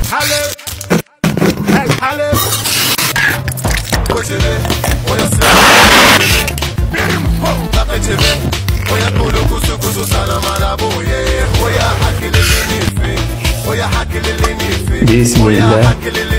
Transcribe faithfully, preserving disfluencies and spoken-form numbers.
حلب هاي حلب وجبي ويصير لقيتبي ويقولوا كوسو كوسو سلام على ابويا ويا حكي للي نيفي ويا حكي للي نيفي بسم الله.